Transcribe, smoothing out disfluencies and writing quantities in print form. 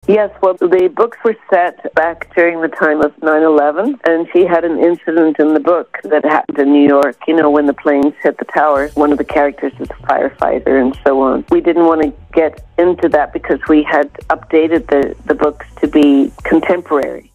Yes, well, the books were set back during the time of 9/11, and she had an incident in the book that happened in New York, when the planes hit the towers. One of the characters is a firefighter and so on. We didn't want to get into that because we had updated the books to be contemporary.